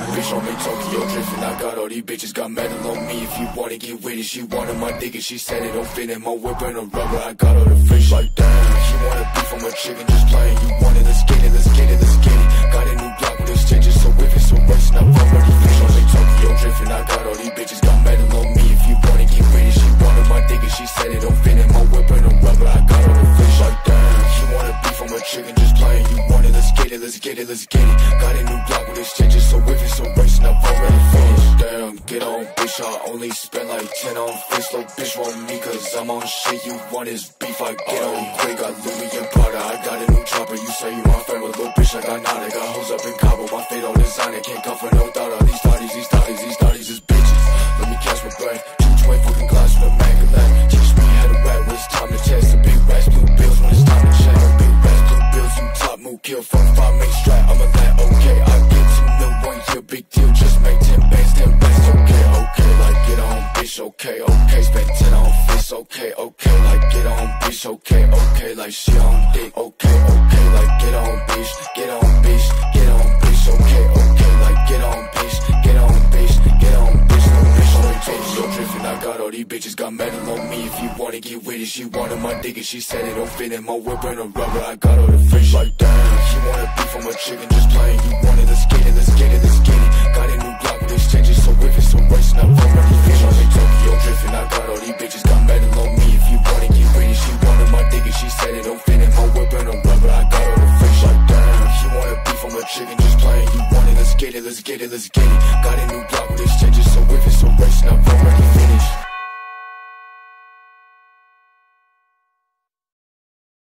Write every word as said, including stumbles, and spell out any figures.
bitch on me, Tokyo drifting. I got all these bitches, got metal on me. If you wanna get with it, she wanted my dick and she said it don't fit in my whip and a rubber. I got all the fish like damn. She wanna beef on my chicken, just playing. You wanted, let's get it, let's get it, let's get it. Got a new block with exchanges, so if it's a race, now I'm ready. Fish on me, Tokyo drifting. I got all these bitches, got metal on me. If you wanna get with it, she wanted my dick and she said it don't fit in my whip and a rubber. I got all the fish like damn. She wanna beef on my chicken, just playing. You wanted, let's get it, let's get it, let's get it. Got a new block with exchanges, so if it's a race, now I'm ready. Finish. Damn, get on, bitch. I only spend like ten on fish. Little bitch want me cause I'm on shit. You want is beef, I get on quick. Got Louis and Prada, I got a new chopper. You say you my friend, but little bitch, I got nada. Got hoes up in Cabo, my fate on designer. Can't come for no thought on these thotties, these thotties, these thotties is bitches. Let me catch my breath. Two twenty fucking glass with a Magalette. Teach me how to rap when it's time to test. The big rats, blue bills when it's time to check. Big rats, blue bills, you top move, kill, fuck five, make strap. I'm a lad, okay. I get two mil one year, big deal. Just make ten bands, ten bands, okay, okay. Like get on, bitch, okay, okay. Spend ten on fish, okay, okay. Like get on, bitch, okay, okay. Like she on dick, okay, okay. Like get on, bitch, get on, bitch, get on, bitch, okay, okay. Like get on, bitch, get on, bitch, get on, bitch, no bitch, no bitch. Yo, drifting, I got all these bitches, got metal on me. If you wanna get with it, she wanted my dick and she said it don't fit in my whip and a rubber. I got all the fish like damn. She wanna beef on my chicken, just playing. You wanted, let's get it, let's get it, let's get it. Got a new block with exchanges, so if it's a race, now I'm ready. Fish on me, Tokyo drifting. I got all these bitches, got metal on me. If you wanna get with it, she wanted my dick and she said it don't fit in my whip and a rubber. I got all the fish like damn. She wanna beef on my chicken, just playing. You wanted, let's get it, let's get it, let's get it. Got a new block with exchanges.